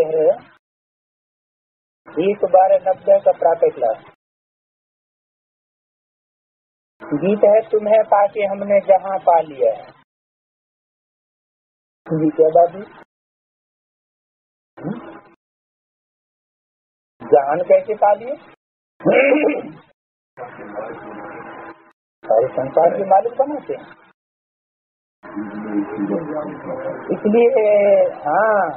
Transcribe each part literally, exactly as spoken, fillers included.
है गीत बारह नब्बे का प्रातः क्लास। गीत है तुम्हें पाके हमने जहां पा लिया है। जी क्या बाबू, जहान कैसे पा लिए? सारे संसार के मालिक बनाते हैं। इसलिए हाँ,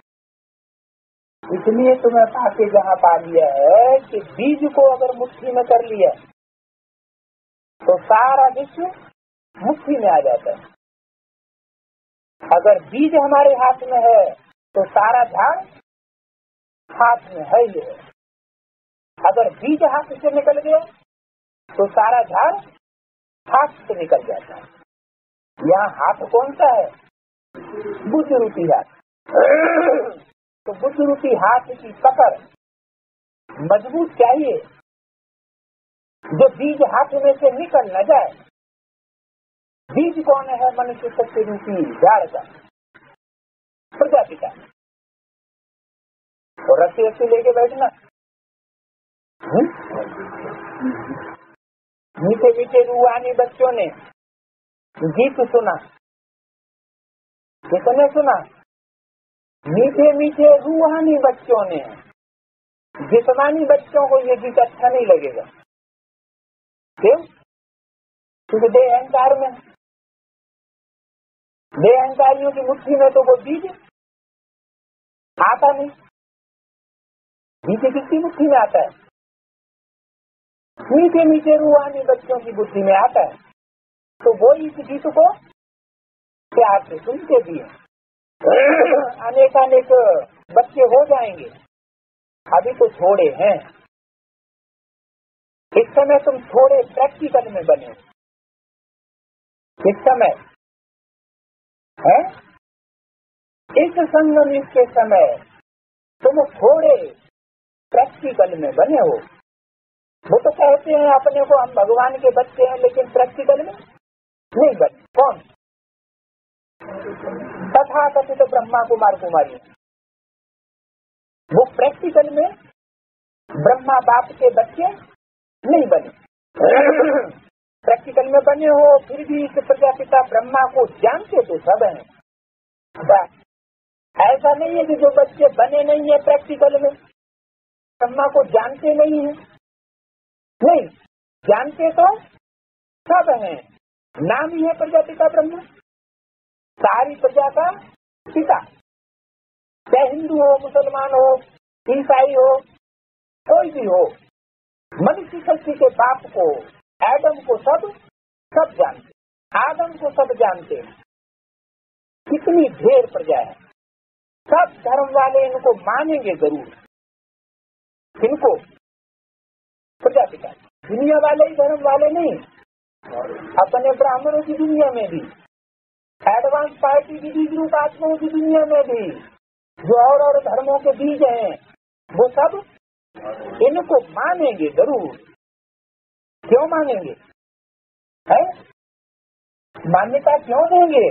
इसलिए तुम्हें पाके जहाँ पा लिया है कि बीज को अगर मुट्ठी में कर लिया तो सारा विश्व मुट्ठी में आ जाता है। अगर बीज हमारे हाथ में है तो सारा झाड़ हाथ में है ही है। अगर बीज हाथ से निकल गया तो सारा झाड़ हाथ से निकल जाता है। यहाँ हाथ कौन सा है? बुद्ध रूपी हाथ। तो बुद्ध रूपी हाथ की पकड़ मजबूत चाहिए, जो बीज हाथ में से निकल न जाए। बीज कौन है? मनुष्य सत्य रूपी झाड़ का प्रजाति का। और रस्सी रस्सी लेके बैठना, मीठे मीठे रूहानी बच्चों ने गीत सुना, किसने सुना? मीठे मीठे रूहानी बच्चों ने। जिस्मानी बच्चों को ये गीत अच्छा नहीं लगेगा। क्यों? क्योंकि देह अहंकार में, देह अहंकारियों की मुट्ठी में तो वो बीज आता नहीं। बीज किसकी मुट्ठी में आता है? मीठे मीठे रूहानी बच्चों की बुद्धि में आता है। तो वो इस गीत को प्यार से सुनते भी हैं। अनेकानेक बच्चे हो जाएंगे, अभी तो छोड़े हैं। इस समय तुम थोड़े प्रैक्टिकल में बने। इस समय है, इस संगम के समय तुम थोड़े प्रैक्टिकल में बने हो। वो तो कहते हैं अपने को हम भगवान के बच्चे हैं, लेकिन प्रैक्टिकल में नहीं बने। कौन? तथा कथित तो ब्रह्मा कुमार कुमारी, वो प्रैक्टिकल में ब्रह्मा बाप के बच्चे नहीं बने। प्रैक्टिकल में बने हो फिर भी इस प्रजापिता ब्रह्मा को जानते तो सब हैं। ऐसा नहीं है कि जो बच्चे बने नहीं है प्रैक्टिकल में ब्रह्मा को जानते नहीं है। नहीं, जानते तो सब हैं। नाम ही है प्रजापिता ब्रह्मा, सारी प्रजा का पिता। चाहे हिंदू हो, मुसलमान हो, ईसाई हो, कोई भी हो, मनुष्य शक्ति के बाप को, एडम को सब सब जानते, आदम को सब जानते हैं। कितनी ढेर प्रजा है। सब धर्म वाले इनको मानेंगे जरूर। किनको? प्रजापिता। दुनिया वाले ही धर्म वाले नहीं, अपने ब्राह्मणों की दुनिया में भी, एडवांस पार्टी की बीज रूप आत्माओं की दुनिया में भी, जो और और धर्मों के बीज हैं, वो सब इनको मानेंगे जरूर। क्यों मानेंगे? है मान्यता क्यों देंगे?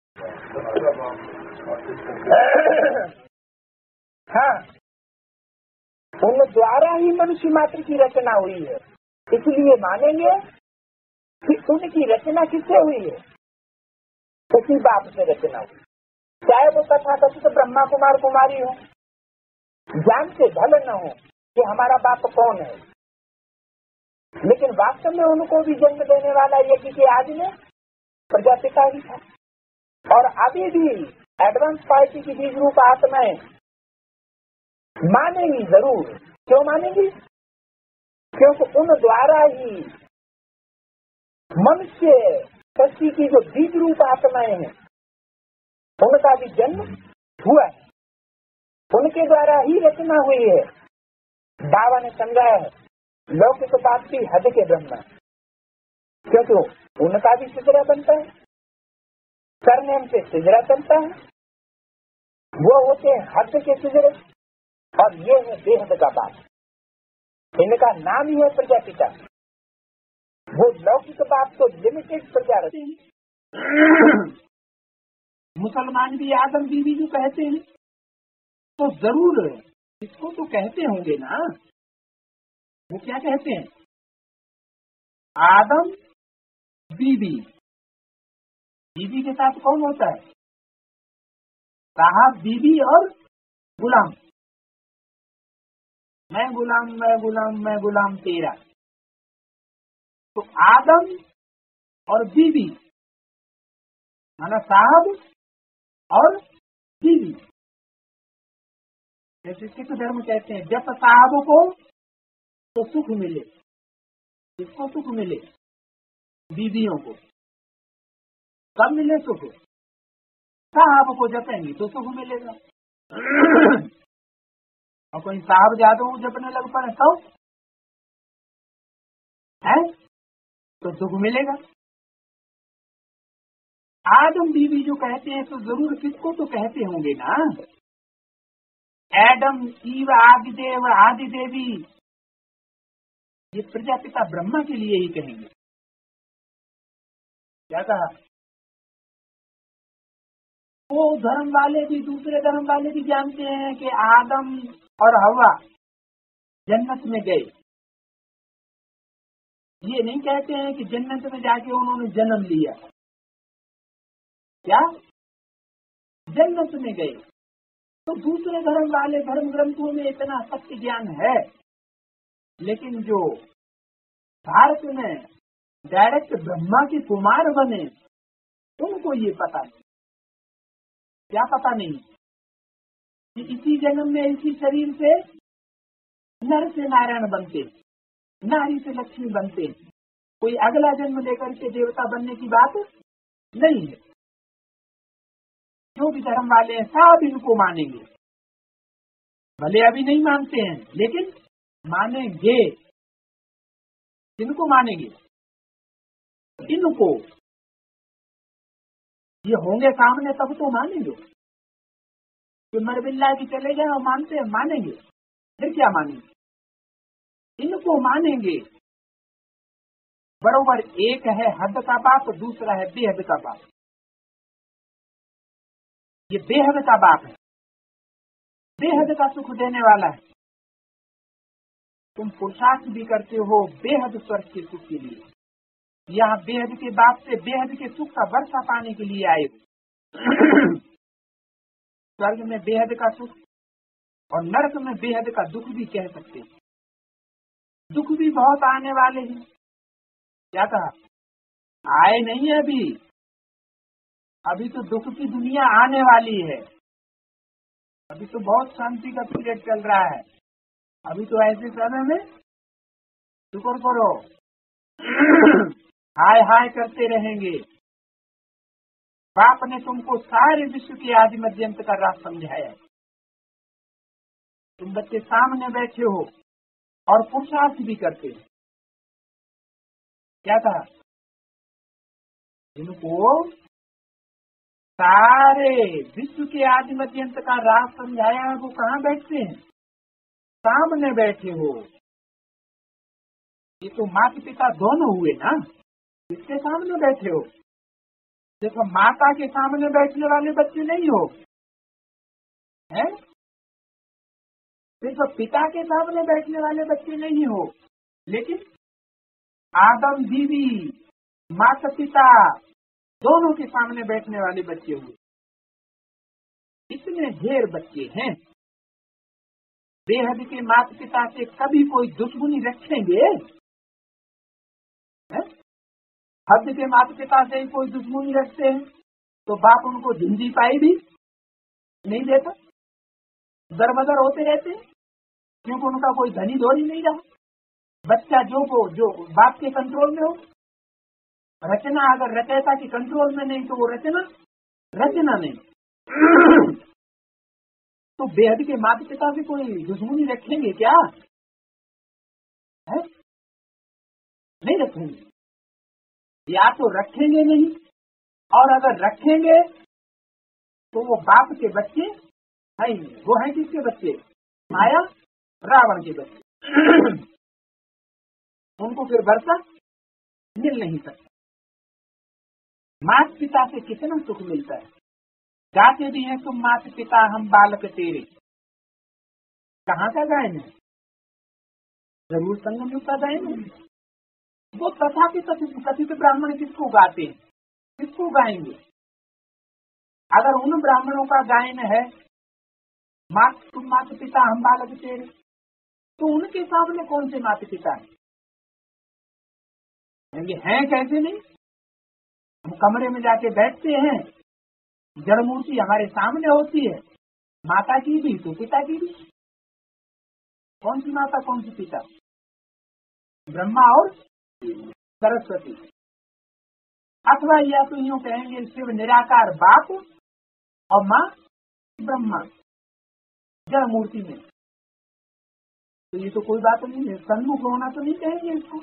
हाँ, उन द्वारा ही मनुष्य मात्र की रचना हुई है, इसलिए मानेंगे कि उनकी रचना किससे हुई है? उसी बाप से रचना हुई। चाहे वो तथाकथित तो ब्रह्मा कुमार कुमारी हो, जानते भले न हो कि हमारा बाप कौन है, लेकिन वास्तव में उनको भी जन्म देने वाला यज्ञ के आदि में प्रजापिता ही था। और अभी भी एडवांस पार्टी की बीज रूप आत्माएं मानेंगी जरूर। क्यों मानेंगी? क्योंकि उन द्वारा ही मनुष्य शक्ति की जो बीज रूप आत्माएं हैं उनका भी जन्म हुआ है, उनके द्वारा ही रचना हुई है। बाबा ने समझाया है लौकिक बात की हद के ब्रह्म, क्योंकि उनका भी सिजरा बनता है, सरनेम से सिजरा बनता है। वो होते हैं हद के सिजरे, और ये है बेहद का बात। इनका नाम ही है प्रजापिता। वो लौकिक बात तो लिमिटेड प्रजा रखते हैं। मुसलमान भी आदम बीवी जो कहते हैं, तो जरूर इसको तो कहते होंगे ना, वो क्या कहते हैं? आदम बीबी। बीबी के साथ कौन होता है? साहब, बीबी और गुलाम। मैं गुलाम, मैं गुलाम, मैं गुलाम तेरा। तो आदम और बीबी माना साहब और बीबी। जैसे सिख धर्म कहते हैं, जब साहब को तो सुख मिले। किसको सुख मिले? बीबियों को। कब मिले सुख? साहब को जपेंगे तो सुख मिलेगा। और कोई साहब जादू जपने लग पड़े तो है तो सुख मिलेगा। आदम बीवी जो कहते हैं तो जरूर किसको तो कहते होंगे ना? एडम, ईव, आदिदेव, आदि देवी, ये प्रजापिता ब्रह्मा के लिए ही कहेंगे। क्या कहा? वो धर्म वाले भी, दूसरे धर्म वाले भी जानते हैं कि आदम और हवा जन्नत में गए। ये नहीं कहते हैं कि जन्नत में जाके उन्होंने जन्म लिया। क्या? जन्नत में गए। तो दूसरे धर्म वाले धर्म ग्रंथों में इतना सत्य ज्ञान है, लेकिन जो भारत में डायरेक्ट ब्रह्मा के कुमार बने उनको ये पता नहीं। क्या पता नहीं कि इसी जन्म में इसी शरीर से नर से नारायण बनते, नारी से लक्ष्मी बनते, कोई अगला जन्म लेकर के देवता बनने की बात नहीं है। जो भी धर्म वाले हैं सब इनको मानेंगे, भले अभी नहीं मानते हैं लेकिन मानेंगे। इनको मानेंगे, इनको ये होंगे सामने तब तो मानेंगे। कि मरबिल्ला की चले जाए और मानते हैं, मानेंगे। फिर क्या मानेंगे? इनको मानेंगे। बरोबर एक है हद का बाप, दूसरा है बेहद का बाप। ये बेहद का बाप है, बेहद का सुख देने वाला है। तुम पुरुषार्थ भी करते हो बेहद स्वर्ग के सुख के लिए। यहाँ बेहद के बाप से बेहद के सुख का वर्षा पाने के लिए आए। स्वर्ग में बेहद का सुख और नरक में बेहद का दुख भी कह सकते हैं। दुख भी बहुत आने वाले हैं। क्या कहा? आए नहीं है अभी, अभी तो दुख की दुनिया आने वाली है। अभी तो बहुत शांति का पीरियड चल रहा है। अभी तो ऐसे समय में शुक्र करो, हाय हाय करते रहेंगे। बाप ने तुमको सारे विश्व के आदि मध्यंत का राह समझाया। तुम बच्चे सामने बैठे हो और पुरुषार्थ भी करते हो। क्या कहा? इनको सारे विश्व के आदि मध्यंत का राह समझाया है। वो कहाँ बैठते हैं? सामने बैठे हो। ये तो माता पिता दोनों हुए ना, इसके सामने बैठे हो। देखो, माता के सामने बैठने वाले बच्चे नहीं हो, हैं? सिर्फ पिता के सामने बैठने वाले बच्चे नहीं हो, लेकिन आदम बीवी, माता पिता दोनों के सामने बैठने वाले बच्चे हुए। इतने ढेर बच्चे हैं। बेहद के माता पिता से कभी कोई दुश्मनी रखेंगे? है? हद के माता पिता से कोई दुश्मनी रखते हैं तो बाप उनको जिंदी पाई भी नहीं देता, दरबदर होते रहते हैं, क्योंकि उनका कोई धनी धोरी नहीं रहा। बच्चा जो को जो बाप के कंट्रोल में हो, रचना अगर रचयिता के कंट्रोल में नहीं तो वो रचना रचना नहीं। तो बेहद के माता पिता से कोई दुश्मनी रखेंगे क्या? है? नहीं रखेंगे। या तो रखेंगे नहीं, और अगर रखेंगे तो वो बाप के बच्चे नहीं, वो है किसके बच्चे? माया, रावण के बच्चे। उनको फिर वर्षा मिल नहीं सकता। माता पिता से कितना सुख मिलता है। गाते भी हैं तुम माता पिता हम बालक तेरे, कहाँ का गायन है? जरूर संगम युग का गायन है। वो तथापि कथित ब्राह्मण किसको गाते हैं, किसको गाएंगे? अगर उन ब्राह्मणों का गायन है मात तुम माता पिता हम बालक तेरे, तो उनके सामने कौन से माता पिता है? हैं कैसे नहीं? हम कमरे में जाके बैठते हैं, जड़ मूर्ति हमारे सामने होती है, माता की भी तो पिता की भी। कौन सी माता कौन सी पिता? ब्रह्मा और सरस्वती। अथवा या तो यूं कहेंगे शिव निराकार बाप और माँ ब्रह्मा जड़ मूर्ति में। तो ये तो कोई बात नहीं है, सन्मुख होना तो नहीं कहेंगे इसको।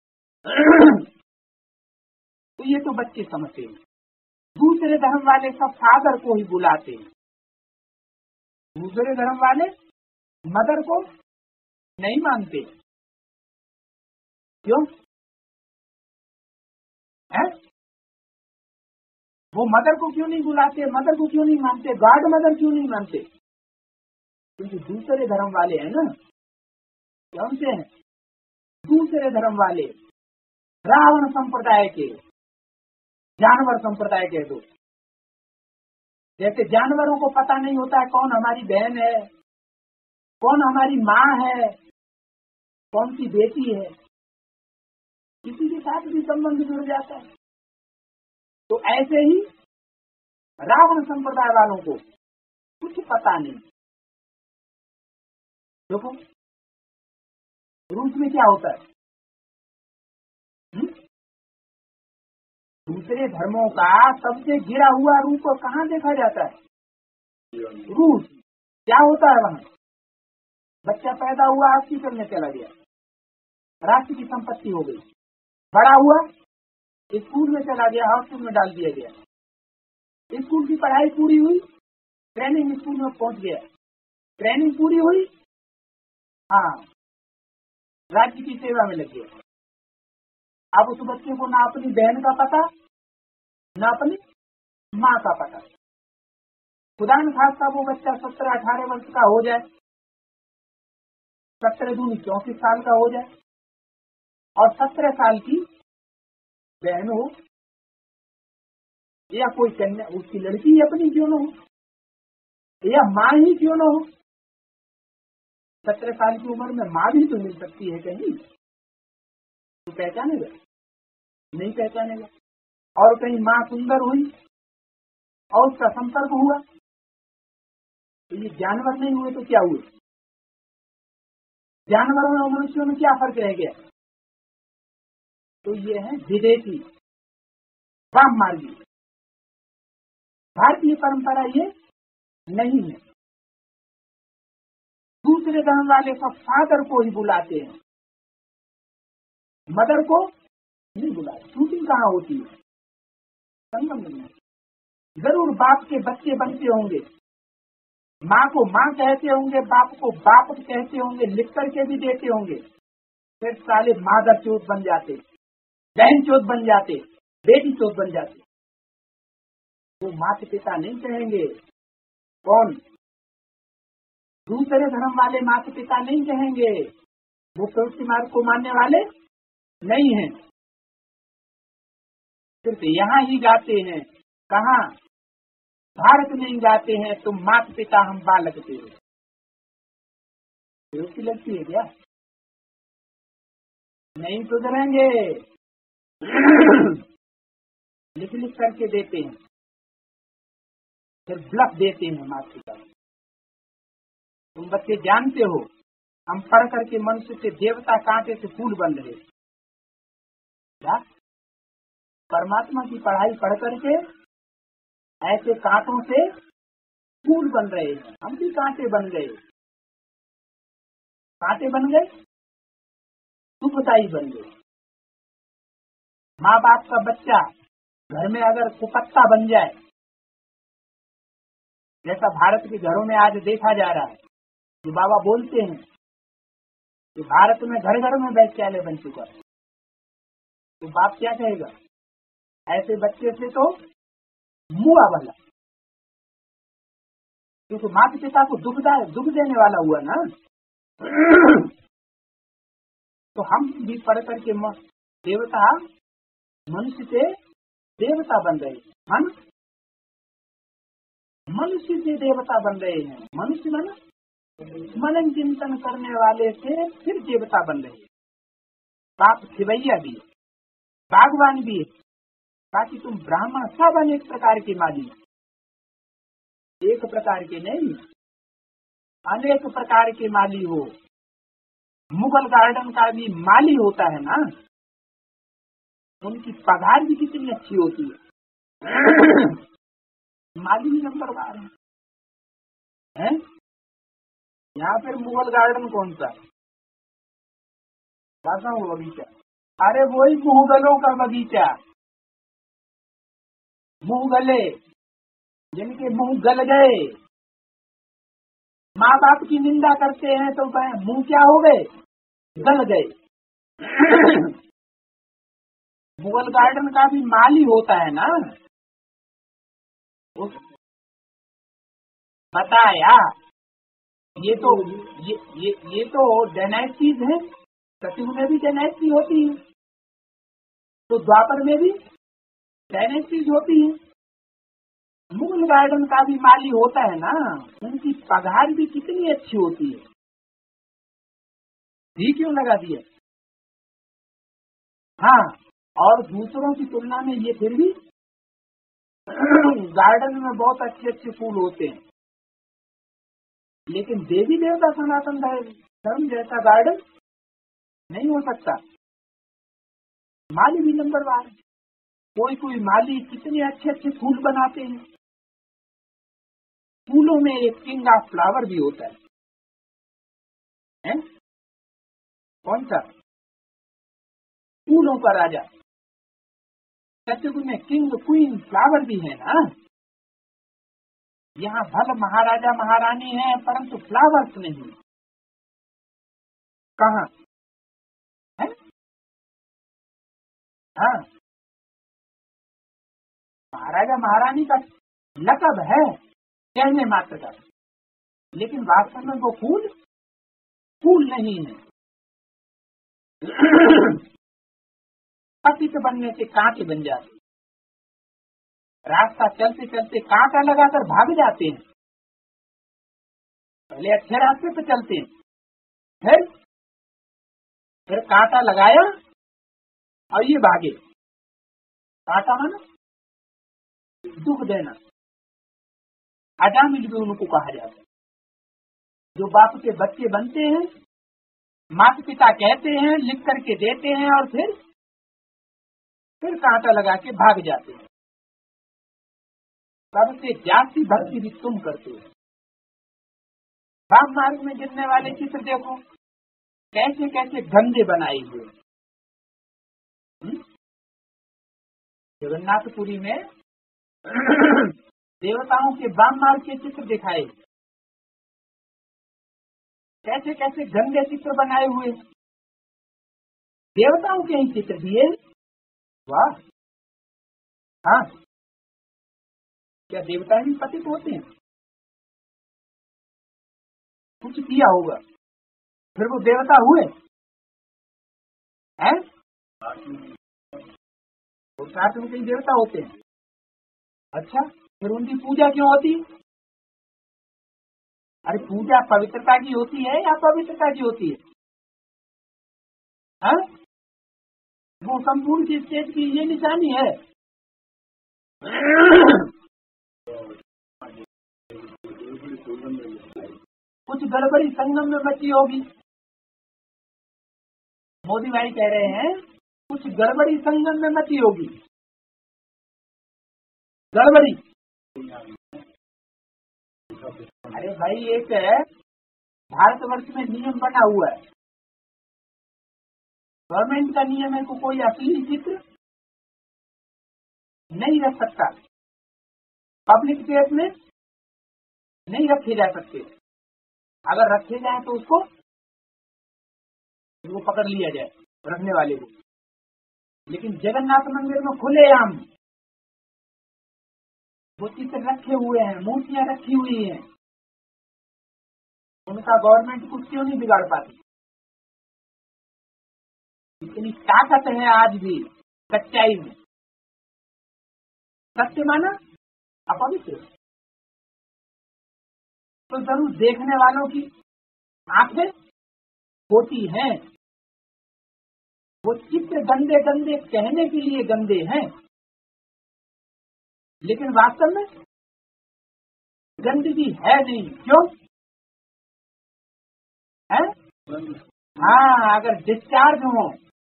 तो ये तो बच्चे समझते हैं। दूसरे धर्म वाले सब फादर को ही बुलाते हैं, दूसरे धर्म वाले मदर को नहीं मानते। क्यों है? वो मदर को क्यों नहीं बुलाते, मदर को क्यों नहीं मानते, गॉड मदर क्यों नहीं मानते? क्योंकि दूसरे धर्म वाले हैं ना। कौन से हैं? दूसरे धर्म वाले, रावण संप्रदाय के, जानवर संप्रदाय के। दो जैसे जानवरों को पता नहीं होता है कौन हमारी बहन है, कौन हमारी माँ है, कौन सी बेटी है, किसी के साथ भी संबंध जुड़ जाता है। तो ऐसे ही रावण संप्रदाय वालों को कुछ पता नहीं। देखो रूस में क्या होता है, हुँ? दूसरे धर्मों का सबसे गिरा हुआ रूप कहाँ देखा जाता है? रूस। क्या होता है वहाँ? बच्चा पैदा हुआ हॉस्पिटल में चला गया, राष्ट्र की संपत्ति हो गई। बड़ा हुआ स्कूल में चला गया, हॉस्टल में डाल दिया गया। स्कूल की पढ़ाई पूरी हुई, ट्रेनिंग स्कूल में पहुंच गया, ट्रेनिंग पूरी हुई, हाँ राज्य की सेवा में लग गया। अब उस बच्चे को ना अपनी बहन का पता, ना अपनी माँ का पता। खुदा न खास्ता वो बच्चा सत्रह अठारह वर्ष का हो जाए, सत्रह दूनी चौंतीस साल का हो जाए, और सत्रह साल की बहन हो या कोई कन्या, उसकी लड़की ही अपनी क्यों न हो, या माँ ही क्यों न हो। सत्रह साल की उम्र में माँ भी तो मिल सकती है कहीं, तो पहचानेगा? नहीं पहचानेगा। और कहीं माँ सुंदर हुई और उसका संपर्क हुआ, तो ये जानवर नहीं हुए तो क्या हुए? जानवरों और मनुष्यों में क्या फर्क रह गया? तो ये है विदेशी वाम मार्गी। भारतीय परंपरा ये नहीं है। दूसरे धर्म वाले सब फादर को ही बुलाते हैं, मदर को नहीं बुलाते। शूटिंग कहाँ होती है? संगम में। जरूर बाप के बच्चे बनते होंगे, माँ को माँ कहते होंगे, बाप को बाप कहते होंगे, लिख करके भी देते होंगे, फिर साले मादर चोट बन जाते, बहन चोट बन जाते, बेटी चोट बन जाते। वो माता पिता नहीं कहेंगे। कौन? दूसरे धर्म वाले माता पिता नहीं कहेंगे, वो प्रवृत्ति मार्ग को मानने वाले नहीं हैं। सिर्फ यहाँ ही गाते हैं, कहाँ? भारत में ही गाते हैं, तुम माता पिता हम बालक तेरे। प्रवृत्ति लगती है क्या? नहीं सुधरेंगे। लिख लिख करके देते हैं, फिर ब्लफ देते हैं माता पिता। तुम बच्चे जानते हो हम पढ़ करके मनुष्य से देवता, कांटे से फूल बन रहे। क्या? परमात्मा की पढ़ाई पढ़ करके ऐसे कांटों से फूल बन रहे हैं, हम भी कांटे बन गए। कांटे बन गए, सुखदाई बन गए। माँ बाप का बच्चा घर में अगर कुपत्ता बन जाए, जैसा भारत के घरों में आज देखा जा रहा है, जो बाबा बोलते हैं कि भारत में घर घर में वैश्यालय बन चुका है, तो बाप क्या कहेगा? ऐसे बच्चे से तो मुआ भला। क्योंकि माता पिता को दुख दुख देने वाला हुआ ना। तो हम भी पढ़ करके देवता मनुष्य से देवता बन रहे हैं, मन मनुष्य से देवता बन रहे हैं। मनुष्य मन मनन चिंतन करने वाले से फिर देवता बन रहे हैं। बाप खिवैया भी, बागवान भी है, ताकि तुम ब्राह्मण सब अनेक प्रकार के माली, एक प्रकार के नहीं, अनेक प्रकार के माली हो। मुगल गार्डन का भी माली होता है ना, उनकी पगार भी कितनी अच्छी होती है। माली भी नंबर बार है, है? यहाँ पर मुगल गार्डन कौन सा है? वो बगीचा, अरे वही मुगलों का बगीचा। मुंह गले, जिनके मुंह गल गए, माँ बाप की निंदा करते हैं तो मुंह क्या हो गए, गल गए। मुगल गार्डन का भी माली होता है ना, बताया। ये तो ये ये ये तो डायनेस्टीज है, सतयुग में भी डायनेस्टी होती है, तो द्वापर में भी डायनेस्टीज होती है। मुगल गार्डन का भी माली होता है ना, उनकी पगार भी कितनी अच्छी होती है। ये क्यों लगा दिया? हाँ, और दूसरों की तुलना में ये फिर भी गार्डन में बहुत अच्छे अच्छे फूल होते हैं, लेकिन देवी देवता सनातन धर्म जैसा गार्डन नहीं हो सकता। माली भी नंबर वार, कोई कोई माली कितने अच्छे अच्छे फूल बनाते हैं। फूलों में एक किंग ऑफ फ्लावर भी होता है, है? कौन सा? फूलों का राजा। सतयुग में किंग क्वीन फ्लावर भी है ना। यहाँ भल महाराजा महारानी है, परंतु फ्लावर्स नहीं। कहाँ है? हाँ, महाराजा महारानी का लकब है कहने मात्र का, लेकिन वास्तव में वो फूल फूल नहीं है। पतित बनने से कांटे बन जाते, रास्ता चलते चलते कांटा लगाकर भाग जाते हैं। पहले अच्छे रास्ते पे चलते हैं, फिर फिर कांटा लगाया और ये भागे। कांटा माना दुख देना, अजामिल भी उनको कहा जाता है। जो बाप के बच्चे बनते हैं, माता पिता कहते हैं, लिख करके देते हैं, और फिर फिर कांटा लगा के भाग जाते हैं। सबसे जाती भक्ति भी तुम करते हो। वाम मार्ग में गिरने वाले चित्र देखो, कैसे कैसे गंदे बनाए हुए। जगन्नाथपुरी में देवताओं के वाम मार्ग के चित्र दिखाए, कैसे कैसे गंदे चित्र बनाए हुए। देवताओं के ही चित्र दिए। वाह, हाँ, क्या देवता ही पतित होते हैं? कुछ किया होगा फिर वो देवता हुए हैं? पुरुषार्थ में कई देवता होते हैं। अच्छा, फिर उनकी पूजा क्यों होती? अरे पूजा पवित्रता की होती है या पवित्रता की होती है? हाँ? वो संपूर्ण की स्टेज की ये निशानी है। कुछ गड़बड़ी संगम में मची होगी। मोदी भाई कह रहे हैं कुछ गड़बड़ी संगम में मची होगी। गड़बड़ी, अरे भाई एक भारतवर्ष में नियम बना हुआ है, गवर्नमेंट का नियम है को कोई असली चित्र नहीं रख सकता, पब्लिक प्लेस में नहीं रखे जा सकते। अगर रखे जाए तो उसको वो पकड़ लिया जाए, रखने वाले को। लेकिन जगन्नाथ मंदिर में खुलेआम वो चित्र रखे हुए हैं, मूर्तियां रखी हुई हैं, का गवर्नमेंट कुछ क्यों नहीं बिगाड़ पाती? इतनी ताकत है आज भी सच्चाई में। सत्य माना अपवित्र, तो जरूर देखने वालों की आंखें होती हैं। वो चित्र गंदे गंदे कहने के लिए गंदे हैं, लेकिन वास्तव में गंदगी है नहीं। क्यों है? हाँ, अगर डिस्चार्ज हो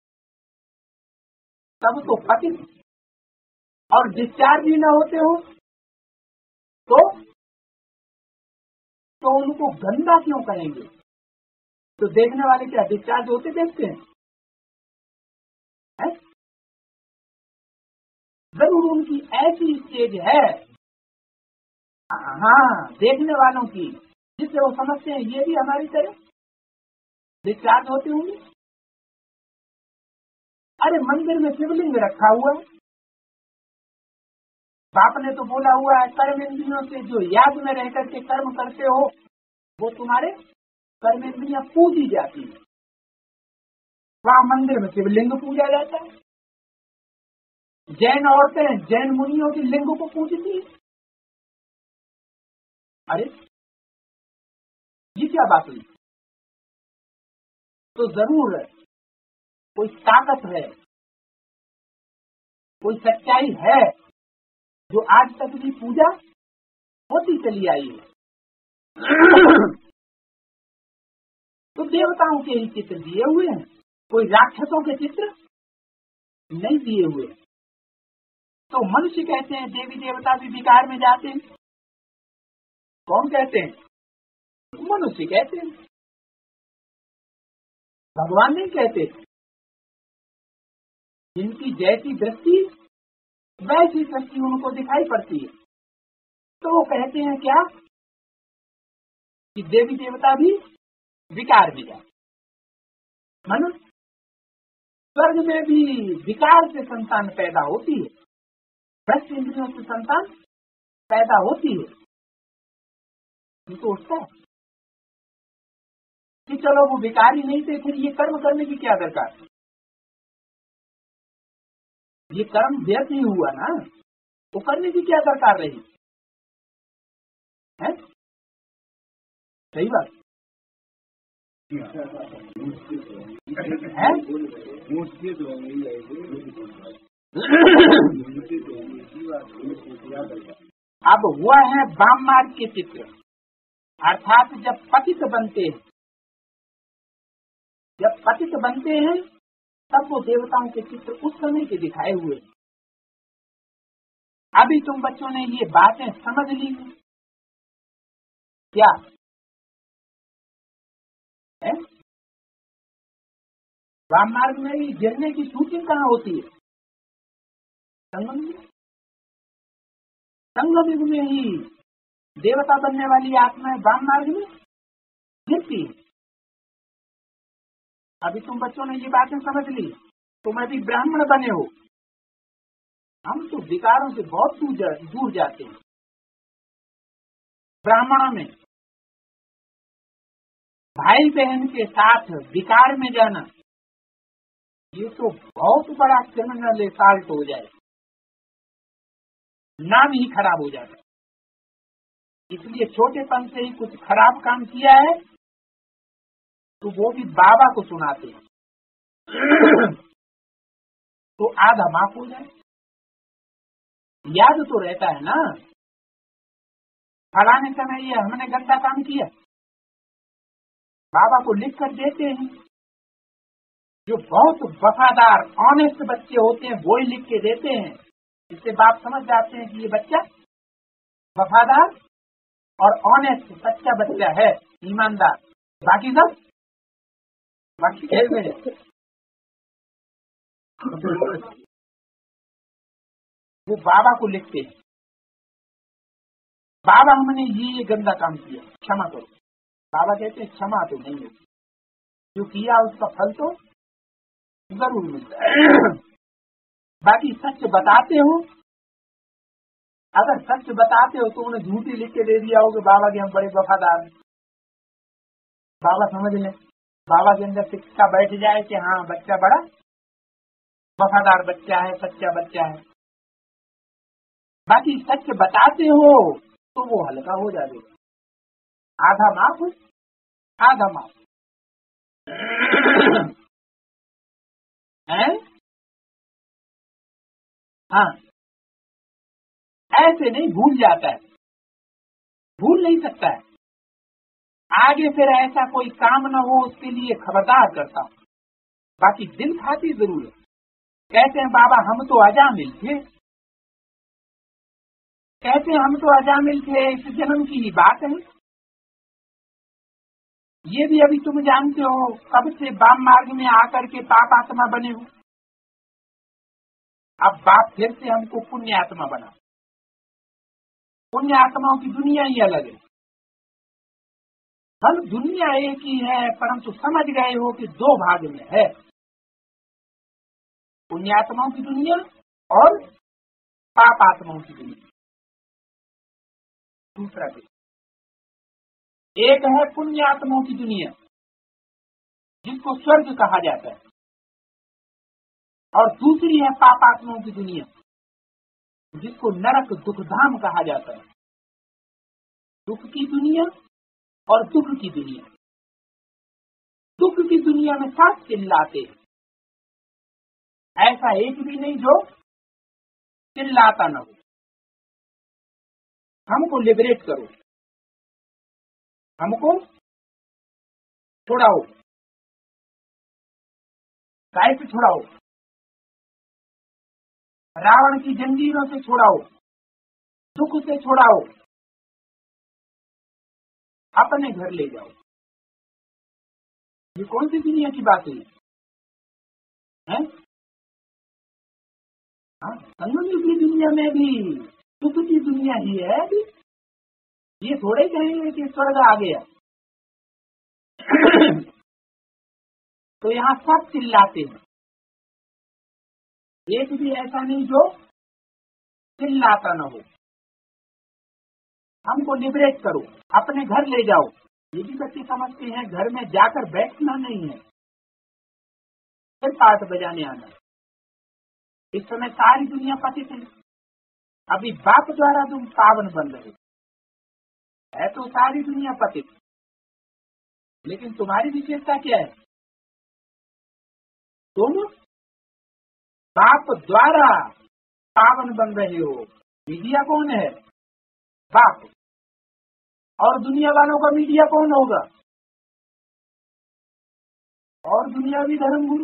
तब तो पतित, और डिस्चार्ज ही न होते हो तो तो उनको गंदा क्यों कहेंगे? तो देखने वाले क्या डिस्चार्ज होते देखते हैं? है? जरूर उनकी ऐसी स्टेज है, हाँ, देखने वालों की, जिससे वो समझते हैं ये भी हमारी तरह डिस्चार्ज होते होंगे। अरे मंदिर में शिवलिंग रखा हुआ है, बाप ने तो बोला हुआ है कर्मेंद्रियों से जो याद में रह करके कर्म करते हो वो तुम्हारे कर्मेंद्रियां पूजी जाती है। वहां मंदिर में शिवलिंग पूजा जाता है। जैन औरतें जैन मुनियों की लिंग को पूजती है। अरे ये क्या बात हुई? तो जरूर कोई ताकत है, कोई सच्चाई है जो आज तक भी पूजा होती चली आई है। तो देवताओं के ही चित्र दिए हुए हैं, कोई राक्षसों के चित्र नहीं दिए हुए। तो मनुष्य कहते हैं देवी देवता भी विकार में जाते हैं। कौन कहते हैं? मनुष्य कहते हैं, भगवान नहीं कहते। जिनकी जैसी दृष्टि वैसी दृष्टि उनको दिखाई पड़ती है, तो वो कहते हैं क्या कि देवी देवता भी विकार में जाते। मानो स्वर्ग में भी विकार से संतान पैदा होती है, भ्रष्ट इंद्रियों से संतान पैदा होती है। तो उसका कि चलो वो विकारी नहीं थे, फिर ये कर्म करने की क्या दरकार? ये कर्म व्यर्थ नहीं हुआ ना, वो करने की क्या दरकार रही है? सही बात है। अब हुआ है वाम मार्ग के चित्र, अर्थात जब पतित बनते हैं, जब पतित बनते हैं तब वो देवताओं के चित्र उस समय के दिखाए हुए। अभी तुम बच्चों ने ये बातें समझ ली क्या है? वाम मार्ग में ही गिरने की शूटिंग कहाँ होती है? संगम में। संगम युग में ही देवता बनने वाली आत्माएं वाम मार्ग में गिरती है। अभी तुम बच्चों ने ये बातें समझ ली, तुम अभी ब्राह्मण बने हो। हम तो विकारों से बहुत दूर जा, दूर जाते हैं। ब्राह्मणों में भाई बहन के साथ विकार में जाना, ये तो बहुत बड़ा क्रिमिनल असाल्ट हो जाए, नाम ही खराब हो जाता है। इसलिए छोटेपन से ही कुछ खराब काम किया है तो वो भी बाबा को सुनाते हैं तो आधा माफ हो जाए। याद तो रहता है ना, फलाने समय ये हमने गंदा काम किया, बाबा को लिख कर देते हैं। जो बहुत वफादार ऑनेस्ट बच्चे होते हैं वो ही लिख के देते हैं। इससे बाप समझ जाते हैं कि ये बच्चा वफादार और ऑनेस्ट सच्चा बच्चा है, ईमानदार। बाकी सब बाकी खेल में वो बाबा को लिखते हैं, बाबा हमने ये ये गंदा काम किया, क्षमा करो। बाबा कहते हैं क्षमा तो नहीं होती, जो किया उसका फल तो जरूर मिलता है। बाकी सच बताते हो, अगर सच बताते हो तो उन्हें झूठी लिख के दे दिया हो कि बाबा के हम बड़े वफादार हैं, बाबा समझ लें, बाबा के अंदर शिक्षा बैठ जाए कि हाँ बच्चा बड़ा वफादार बच्चा है, सच्चा बच्चा है। बाकी सच बताते हो तो वो हल्का हो जाएगा, आधा माफ आधा माफ है। हाँ, ऐसे नहीं, भूल जाता है, भूल नहीं सकता है। आगे फिर ऐसा कोई काम न हो उसके लिए खबरदार करता हूँ। बाकी दिल खाती जरूर है। कहते हैं बाबा हम तो अजामिल थे, कहते हैं हम तो अजामिल थे, इस जन्म की ही बात है। ये भी अभी तुम जानते हो कब से वाम मार्ग में आकर के पाप आत्मा बने हो। अब बाप फिर से हमको पुण्य आत्मा बना। पुण्य आत्माओं की दुनिया ही अलग है। हम दुनिया एक ही है, परंतु समझ गए हो कि दो भाग में है, पुण्यात्माओं की दुनिया और पाप आत्माओं की दुनिया। दूसरा भी एक है पुण्यात्माओं की दुनिया जिसको स्वर्ग कहा जाता है, और दूसरी है पापात्माओं की दुनिया जिसको नरक दुखधाम कहा जाता है। दुख की दुनिया और दुख की दुनिया। दुख की दुनिया में सब चिल्लाते, ऐसा एक भी नहीं जो चिल्लाता न हो। हमको लिबरेट करो, हमको छुड़ाओ, काय से छुड़ाओ, रावण की जंजीरों से छुड़ाओ, दुख से छुड़ाओ, अपने घर ले जाओ। ये कौन सी दुनिया की बात हुई है? हाँ, संगम की दुनिया में भी दुख की दुनिया ही है अभी। ये थोड़े कहेंगे कि स्वर्ग आ गया। तो यहाँ सब चिल्लाते हैं, एक भी ऐसा नहीं जो चिल्लाता न हो। हमको लिबरेट करो, अपने घर ले जाओ। ये भी बच्चे समझते हैं घर में जाकर बैठना नहीं है, फिर पाठ बजाने आना। इस समय सारी दुनिया पतित है, अभी बाप द्वारा तुम पावन बन रहे है, तो सारी दुनिया पतित। लेकिन तुम्हारी विशेषता क्या है? तुम बाप द्वारा पावन बन रहे हो। मीडिया कौन है? बाप। और दुनिया वालों का मीडिया कौन होगा? और दुनियावी धर्मगुरु।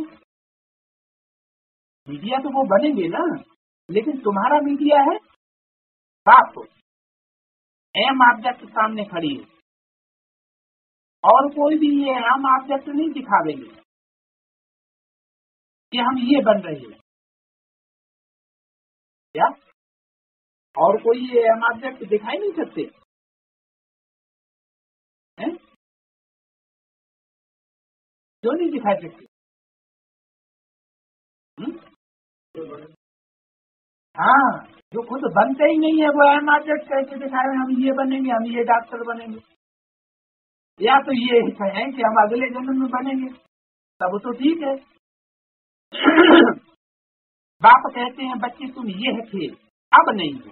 मीडिया तो वो बनेंगे ना, लेकिन तुम्हारा मीडिया है बाप। एम ऑब्जेक्ट सामने खड़ी है, और कोई भी ये एम ऑब्जेक्ट नहीं दिखावेंगे कि हम ये बन रहे हैं क्या? और कोई ये एम ऑब्जेक्ट दिखाई नहीं सकते हैं? क्यों नहीं दिखाई सकते? हुँ? हाँ, जो खुद बनते ही नहीं है वो एम ऑब्जेक्ट कैसे दिखाए हम ये बनेंगे, हम ये डॉक्टर बनेंगे, या तो ये कहें कि हम अगले जन्म में बनेंगे, तब तो ठीक है। बाप कहते हैं बच्चे तुम ये थे, अब नहीं हो।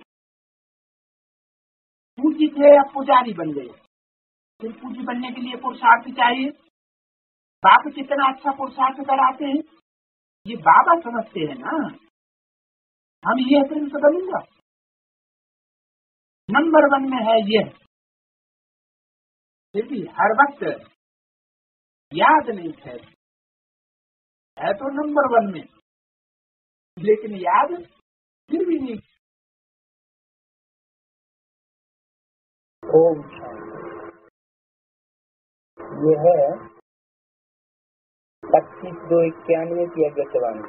पूजी थे, अब पुजारी बन गए। फिर पूजी बनने के लिए पुरुषार्थ चाहिए। बाप कितना अच्छा पुरुषार्थ कराते हैं, ये बाबा समझते हैं ना। हम ये प्रिंस बनूंगा, नंबर वन में है ये, फिर भी हर वक्त याद नहीं है, है तो नंबर वन में, लेकिन याद फिर भी नहीं। ओम ये है पच्चीस दो इक्यानवे की अगस्तवाणी।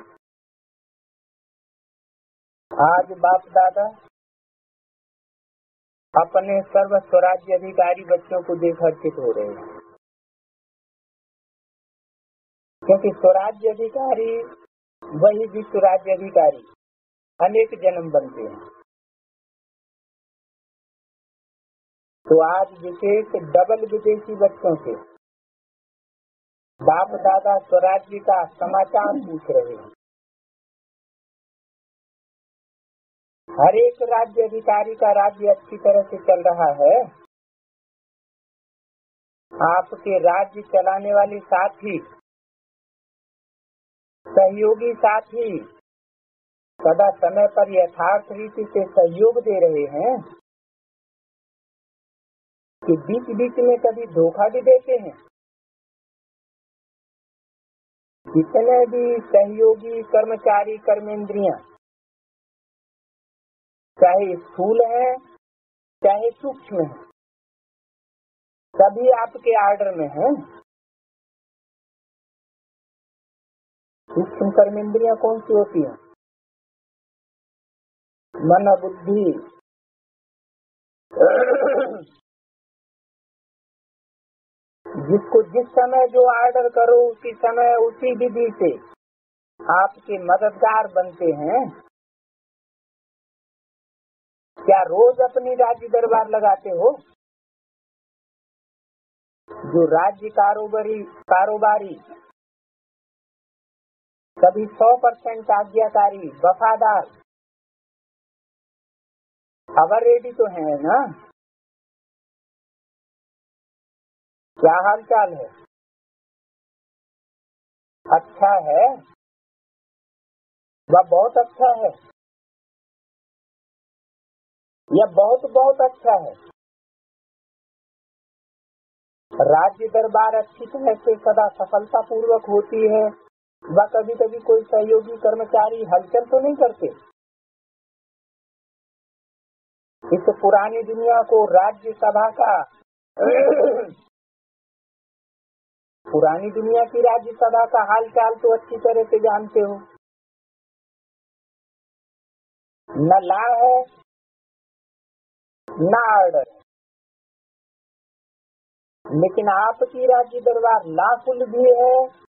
आज बाप दादा अपने सर्व स्वराज्य अधिकारी बच्चों को देख हर्षित हो रहे हैं, क्योंकि स्वराज्य अधिकारी वही विश्व राज्य अधिकारी अनेक जन्म बनते हैं। तो आज विशेष डबल विदेशी बच्चों से बाप दादा स्वराज्य का समाचार पूछ रहे हैं। हर एक राज्य अधिकारी का राज्य अच्छी तरह से चल रहा है। आपके राज्य चलाने वाले साथी, सहयोगी साथी सदा समय पर यथार्थ रीति से सहयोग दे रहे हैं कि बीच बीच में कभी धोखा भी देते हैं। जितने भी सहयोगी कर्मचारी कर्मेंद्रियां, चाहे स्थूल है चाहे सूक्ष्म है, सभी आपके आर्डर में हैं। सूक्ष्म कर्मेंद्रियां कौन सी होती हैं? मन बुद्धि, जिसको जिस समय जो आर्डर करो उसी समय उसी विधि से आपके मददगार बनते हैं। क्या रोज अपनी राज्य दरबार लगाते हो? जो राज्य कारोबारी कारोबारी कभी सौ परसेंट आज्ञाकारी वफादार अवर रेडी तो है ना? क्या हाल चाल है? अच्छा है, वह बहुत अच्छा है, यह बहुत बहुत अच्छा है। राज्य दरबार अच्छी तरह से सदा सफलता पूर्वक होती है। वह कभी कभी कोई सहयोगी कर्मचारी हलचल तो नहीं करते। इस पुरानी दुनिया को राज्य सभा का पुरानी दुनिया की राज्य सभा का हाल चाल तो अच्छी तरह से जानते हो। न ला है न आर्डर, लेकिन आपकी राज्य दरबार लाफुल भी है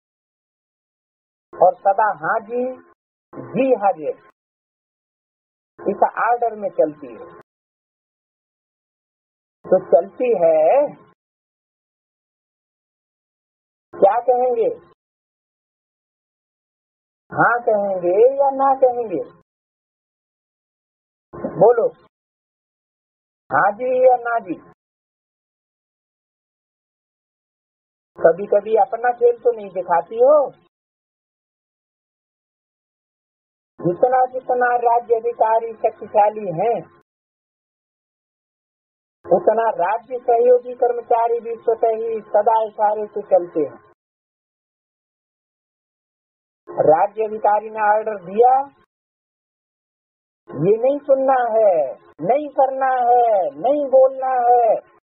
और सदा हाँ जी जी हाजिर इस आर्डर में चलती है। तो चलती है, क्या कहेंगे? हाँ कहेंगे या ना कहेंगे? बोलो, हाँ जी या ना जी? कभी कभी अपना खेल तो नहीं दिखाती हो। जितना जितना राज्य अधिकारी शक्तिशाली हैं, उतना राज्य सहयोगी कर्मचारी भी स्वतः ही सदा इशारे से चलते हैं। राज्य अधिकारी ने ऑर्डर दिया, ये नहीं सुनना है, नहीं करना है, नहीं बोलना है,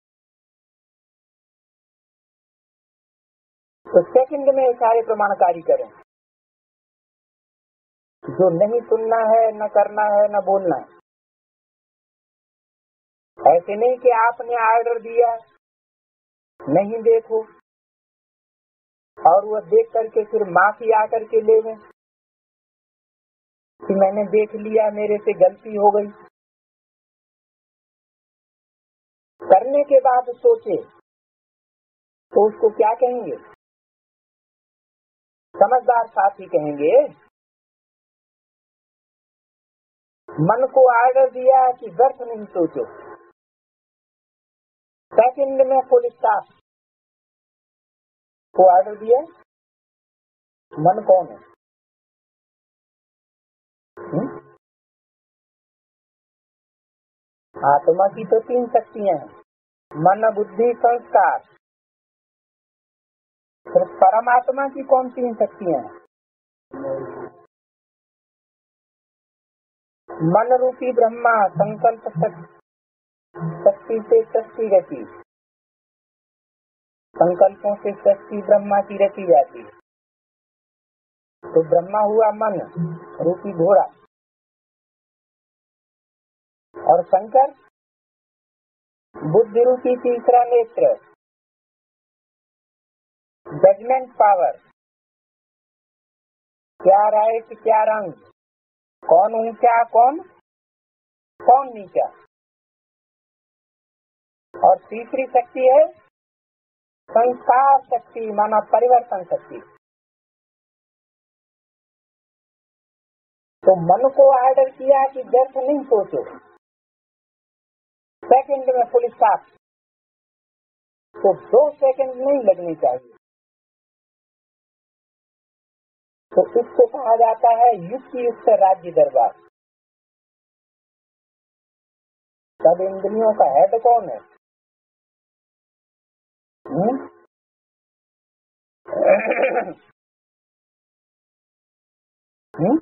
तो सेकंड में इशारे प्रमाणकारी करें। जो नहीं सुनना है, न करना है, न बोलना है। ऐसे नहीं कि आपने ऑर्डर दिया, नहीं देखो, और वह देख करके फिर माफी आकर के ले गए कि मैंने देख लिया, मेरे से गलती हो गई। करने के बाद सोचे तो उसको क्या कहेंगे? समझदार साथी कहेंगे। मन को ऑर्डर दिया कि व्यर्थ नहीं सोचो, सेकंड में फुल स्टॉप को ऑर्डर दिया। मन कौन है? हुँ? आत्मा की तो तीन शक्तियां हैं, मन बुद्धि संस्कार। फिर परमात्मा की कौन तीन शक्तियां हैं? मन रूपी ब्रह्मा संकल्प शक्ति से सृष्टि रची, संकल्पों से सृष्टि ब्रह्मा की रची जाती है। तो ब्रह्मा हुआ मन रूपी घोड़ा, और शंकर बुद्धि रूपी तीसरा नेत्र, जजमेंट पावर। क्या राइट क्या रंग, कौन ऊंचा कौन कौन नीचा। और तीसरी शक्ति है संस्कार शक्ति माना परिवर्तन शक्ति। तो मन को ऑर्डर किया कि व्यर्थ नहीं सोचो, सेकंड में फुल स्टॉप, तो दो सेकंड नहीं लगनी चाहिए। तो इसको कहा जाता है युक्ति युक्त राज्य दरबार। सब इंद्रियों का हेड कौन है? हुँ? हुँ?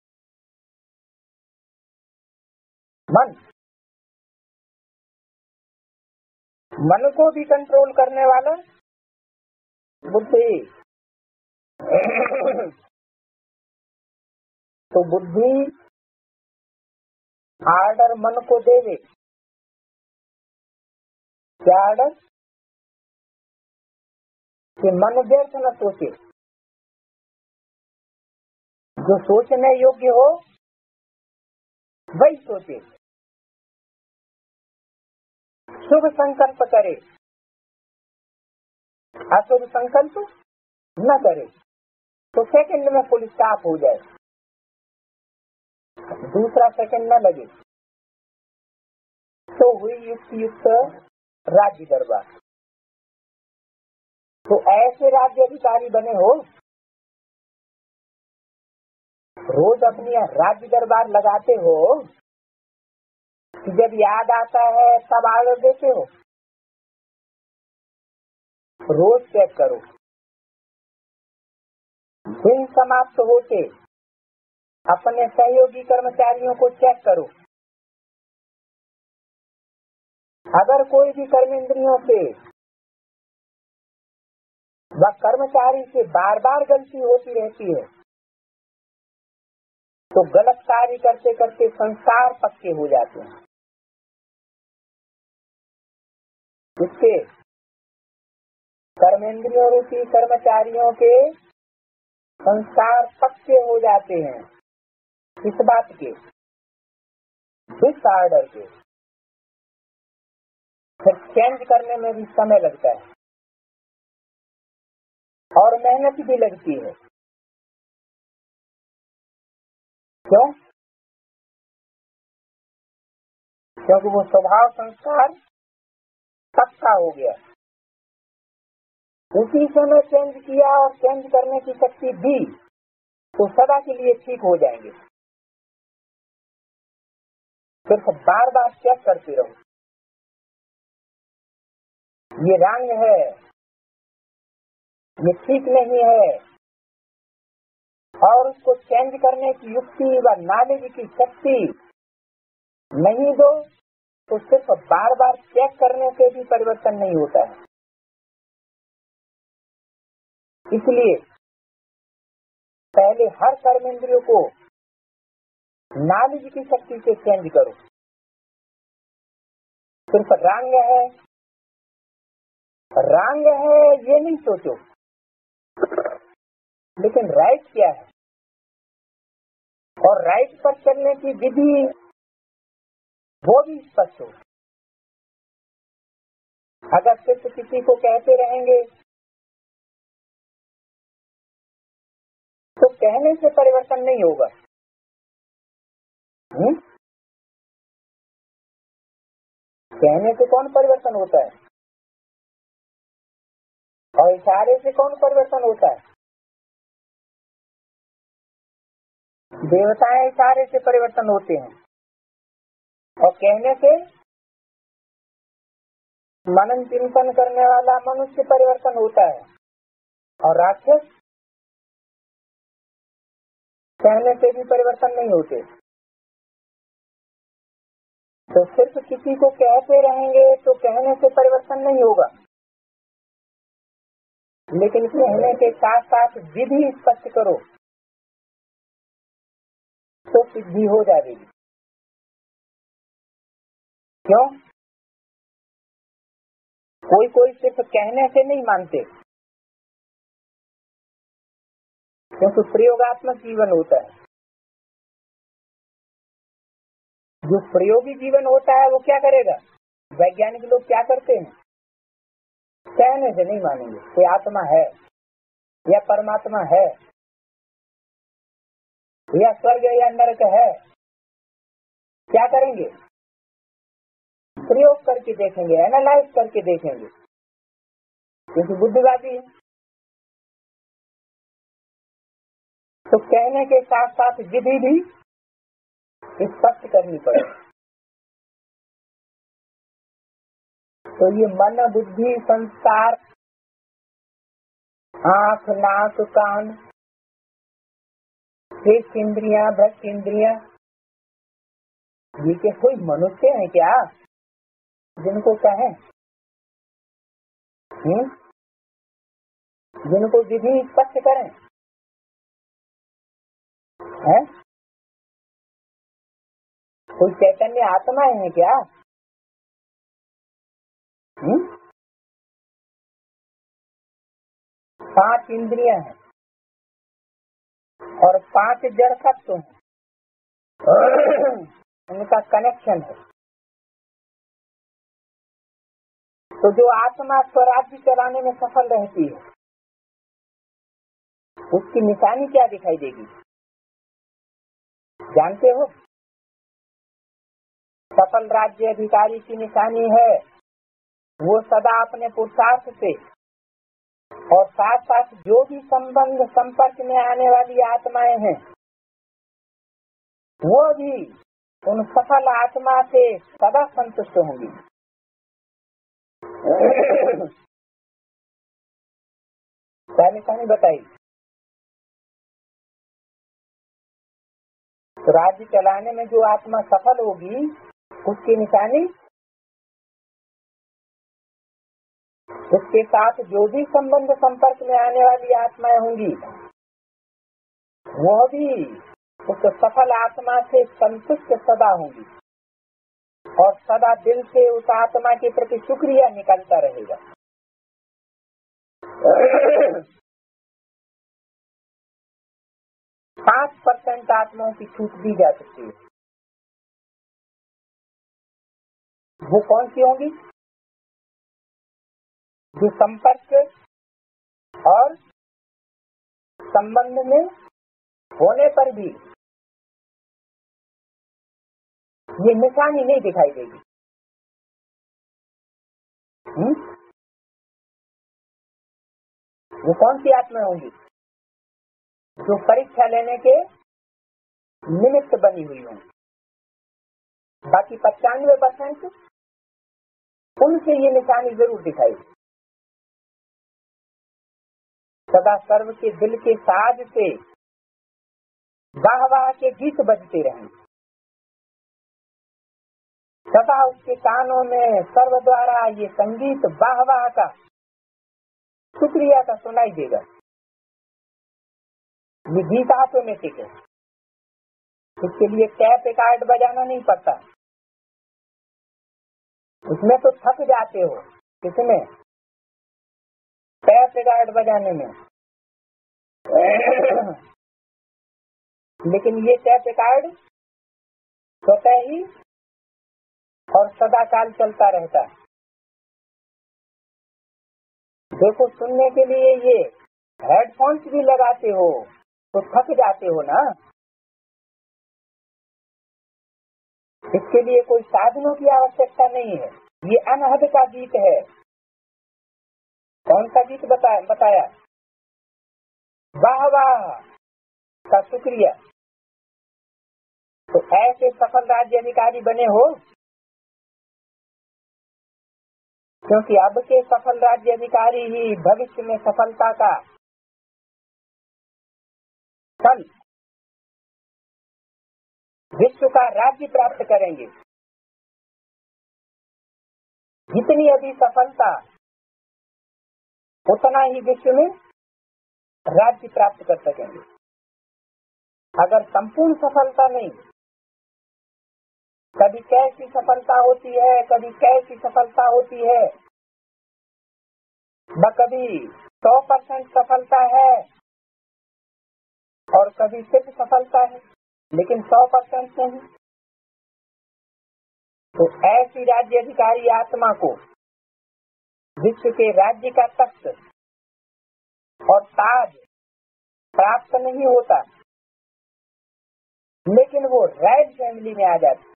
मन। मन को भी कंट्रोल करने वाला बुद्धि। तो बुद्धि आर्डर मन को देवे। क्या आर्डर? कि मन व्यर्थ न सोचे, जो सोचने योग्य हो वही सोचे, शुभ संकल्प करे, अशुभ संकल्प न करे, तो सेकंड में फुल स्टॉप हो जाए, दूसरा सेकंड न लगे, तो हुई युक्ति युक्त राज्य दरबार। तो ऐसे राज्य अधिकारी बने हो, रोज अपनी राज्य दरबार लगाते हो कि जब याद आता है तब आर्डर देते हो। रोज चेक करो, दिन समाप्त होते अपने सहयोगी कर्मचारियों को चेक करो। अगर कोई भी कर्मेंद्रियों से व कर्मचारी से बार बार गलती होती रहती है तो गलत कार्य करते करते संसार पक्के हो जाते हैं। इसके कर्मेंद्रियों रूपी कर्मचारियों के संस्कार पक्के हो जाते हैं। इस बात के डिस ऑर्डर के फिर चेंज करने में भी समय लगता है और मेहनत भी लगती है। क्यों? क्योंकि वो स्वभाव संस्कार पक्का हो गया। उसी समय चेंज किया और चेंज करने की शक्ति दी तो सदा के लिए ठीक हो जाएंगे। सिर्फ बार बार चेक करते रहो, ये रंग है, ये ठीक नहीं है, और उसको चेंज करने की युक्ति व नॉलेज की शक्ति नहीं दो तो सिर्फ बार बार चेक करने से भी परिवर्तन नहीं होता है। इसलिए पहले हर कर्मेंद्रियों को नॉलेज की शक्ति से चेंज करो। सिर्फ रंग है रंग है ये नहीं सोचो, लेकिन राइट क्या है और राइट पर चलने की विधि वो भी स्पष्ट हो। अगर सिर्फ किसी को कहते रहेंगे तो कहने से परिवर्तन नहीं होगा। हुँ? कहने से कौन परिवर्तन होता है और इशारे से कौन परिवर्तन होता है? देवताएं इशारे से परिवर्तन होते हैं और कहने से मनन चिंतन करने वाला मनुष्य परिवर्तन होता है और राक्षस कहने से भी परिवर्तन नहीं होते। तो सिर्फ किसी को कहते रहेंगे तो कहने से परिवर्तन नहीं होगा, लेकिन कहने के साथ साथ विधि स्पष्ट करो तो सिद्धि हो जाएगी। क्यों? कोई कोई सिर्फ कहने से नहीं मानते, क्योंकि प्रयोगात्मक जीवन होता है। जो प्रयोगी जीवन होता है वो क्या करेगा? वैज्ञानिक लोग क्या करते हैं? कहने से नहीं मानेंगे कोई आत्मा है या परमात्मा है या स्वर्ग या नरक है। क्या करेंगे? प्रयोग करके देखेंगे, एनालाइज करके देखेंगे, क्योंकि बुद्धिवादी है। तो कहने के साथ साथ विधि भी स्पष्ट करनी पड़ेगी। तो ये मन बुद्धि संस्कार, आँख नाक कान शेष इंद्रियां भ्रष्ट इंद्रियां, ये के कोई मनुष्य है क्या जिनको कहें? हम्म? जिनको विधि स्पष्ट करें है? कोई चैतन्य आत्मा है क्या? हम्म? पांच इंद्रियां हैं और पांच जड़ तत्व हैं, उनका कनेक्शन है। तो जो आत्मा स्वराज्य चलाने में सफल रहती है, उसकी निशानी क्या दिखाई देगी जानते हो? सफल राज्य अधिकारी की निशानी है वो सदा अपने पुरुषार्थ से और साथ साथ जो भी संबंध संपर्क में आने वाली आत्माएं हैं वो भी उन सफल आत्मा से सदा संतुष्ट होंगी। क्या निशानी बताई? तो राज्य चलाने में जो आत्मा सफल होगी उसकी निशानी, उसके साथ जो भी संबंध संपर्क में आने वाली आत्माएं होंगी वो भी उस सफल आत्मा से संतुष्ट सदा होंगी और सदा दिल से उस आत्मा के प्रति शुक्रिया निकलता रहेगा। पांच परसेंट आत्माओं की छूट दी जा सकती है। वो कौन सी होंगी? जो संपर्क और संबंध में होने पर भी ये निशानी नहीं दिखाई देगी। हुँ? वो कौन सी आत्मा होंगी? जो परीक्षा लेने के निमित्त बनी हुई होंगी। बाकी पचानवे परसेंट उनसे ये निशानी जरूर दिखाई। सदा सर्व के दिल के साज से वाह वाह के गीत बजते रहेंगे, सदा उसके कानों में सर्व द्वारा ये संगीत वाह वाह का शुक्रिया का सुनाई देगा। ये गीत ऑटोमेटिक है, इसके लिए टैप कार्ड बजाना नहीं पड़ता। उसमें तो थक जाते हो, किसमें? टैप कार्ड बजाने में। लेकिन ये टैप कार्ड स्वतः ही और सदा काल चलता रहता है। देखो, सुनने के लिए ये हेडफोन्स भी लगाते हो तो थक जाते हो ना। इसके लिए कोई साधनों की आवश्यकता नहीं है। ये अनहद का गीत है। कौन सा गीत बताया बताया वाह वाह का शुक्रिया। तो ऐसे सफल राज्य अधिकारी बने हो, क्योंकि अब के सफल राज्य अधिकारी ही भविष्य में सफलता का फल विश्व का राज्य प्राप्त करेंगे। जितनी अधिक सफलता उतना ही विश्व में राज्य प्राप्त कर सकेंगे। अगर संपूर्ण सफलता नहीं, कभी कैसी सफलता होती है, कभी कैसी सफलता होती है, ब कभी सौ परसेंट सफलता है और कभी सिर्फ सफलता है लेकिन सौ परसेंट नहीं। तो ऐसी राज्य अधिकारी आत्मा को विश्व के राज्य का तख्त और ताज प्राप्त नहीं होता, लेकिन वो रॉयल फैमिली में आ जाती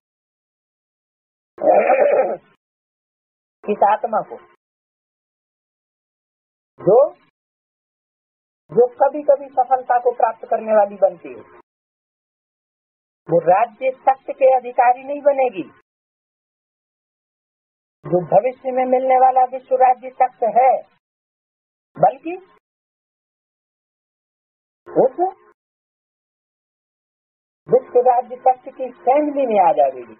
इस आत्मा को, जो जो कभी कभी सफलता को प्राप्त करने वाली बनती है। वो राज्य तख्त के अधिकारी नहीं बनेगी। जो भविष्य में मिलने वाला विश्व राज्य तख्त है, बल्कि उस विश्व राज्य तख्त की फैमिली में आ जाएगी।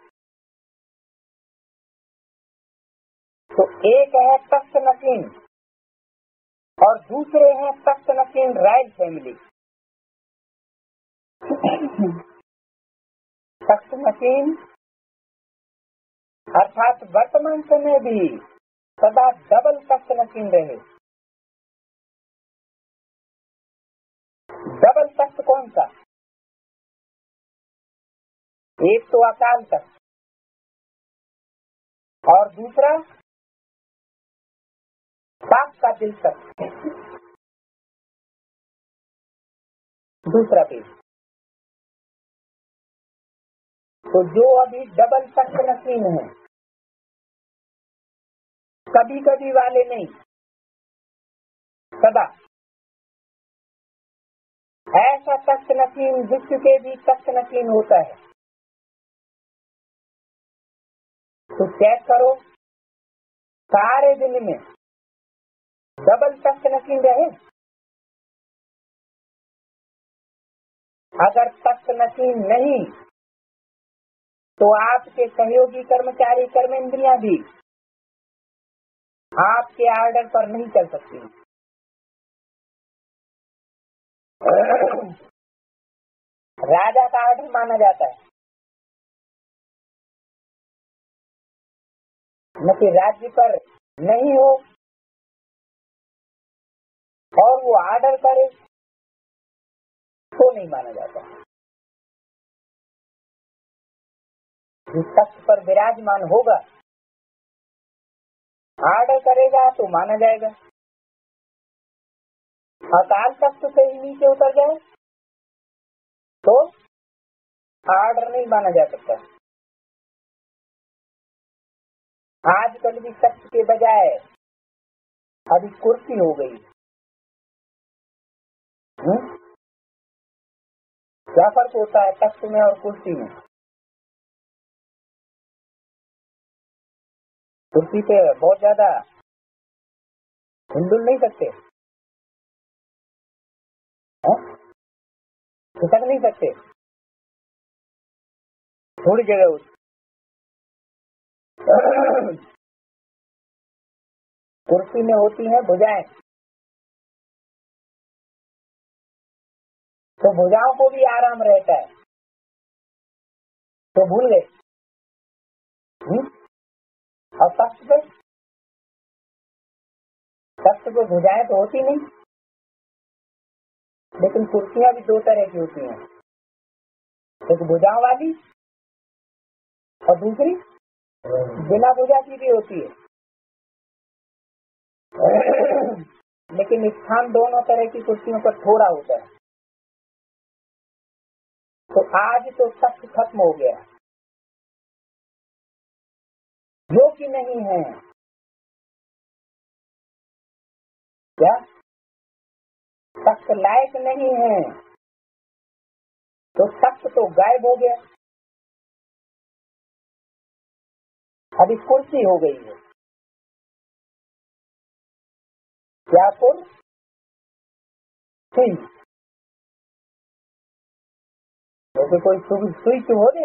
तो एक है तख्त नसीम और दूसरे हैं तख्त नसीम रॉयल फैमिली। तख्त नसीम अर्थात वर्तमान समय भी सदा डबल तख्त नसीम रहे। डबल तख्त कौन सा? एक तो अकाल तख्त और दूसरा पाप का दिल तख्त। दूसरा पेज। तो जो अभी डबल तख्त नसीम है, कभी कभी वाले नहीं, सदा ऐसा तख्त नसीम विश्व के भी तख्त नसीम होता है। तो चेक करो, सारे दिन में डबल तख्त नसीम रहे। अगर तख्त नसीम नहीं तो आपके सहयोगी कर्मचारी कर्मेंद्रियां भी आपके आर्डर पर नहीं चल सकती। राजा का आर्डर माना जाता है, न कि राज्य पर नहीं हो और वो आर्डर करे तो नहीं माना जाता। जिस तख्त पर विराजमान होगा, आर्डर करेगा तो माना जाएगा। अकाल तख्त से ही नीचे उतर जाए तो आर्डर नहीं माना जा सकता। आजकल भी तख्त के बजाय अभी कुर्सी हो गई। हुँ? क्या फर्क होता है तख्त में और कुर्सी में? कुर्सी पे बहुत ज्यादा हिलडुल नहीं सकते, खिसक नहीं सकते, थोड़ी जगह कुर्सी में होती है भुजाएं, तो भुजाओं को भी आराम रहता है। तो भूल गए। और तख्त पे तख्त पे भुजाएं तो होती नहीं, लेकिन कुर्सियां भी दो तरह की होती हैं, एक भुजाओं वाली और दूसरी बिना भुजा की भी होती है। लेकिन स्थान दोनों तरह की कुर्सियों पर थोड़ा होता है। तो आज तो तख्त खत्म हो गया, योग्य नहीं है। क्या तख्त लायक नहीं है, तो तख्त तो गायब हो गया। अभी कुर्सी हो गई है। क्या कुर्सी? जैसे कोई सुई चुभ हो दे,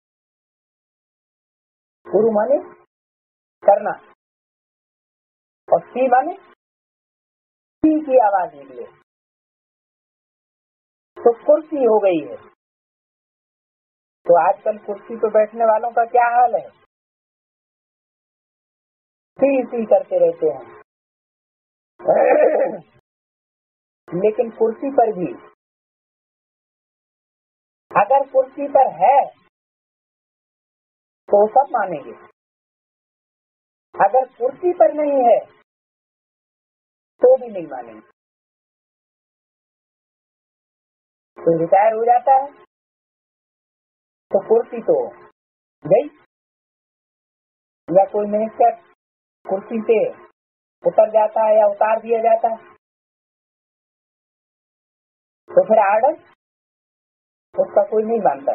गुरु माने करना और सी माने सी की आवाज निकले, तो कुर्सी हो गई है। तो आजकल कुर्सी पर बैठने वालों का क्या हाल है? सी सी करते रहते हैं। लेकिन कुर्सी पर भी, अगर कुर्सी पर है तो सब मानेंगे, अगर कुर्सी पर नहीं है तो भी नहीं मानेंगे। तो रिटायर हो जाता है तो कुर्सी तो गई, या कोई मिनिस्टर कुर्सी से उतर जाता है या उतार दिया जाता है, तो फिर आर्डर उसका कोई नहीं मानता।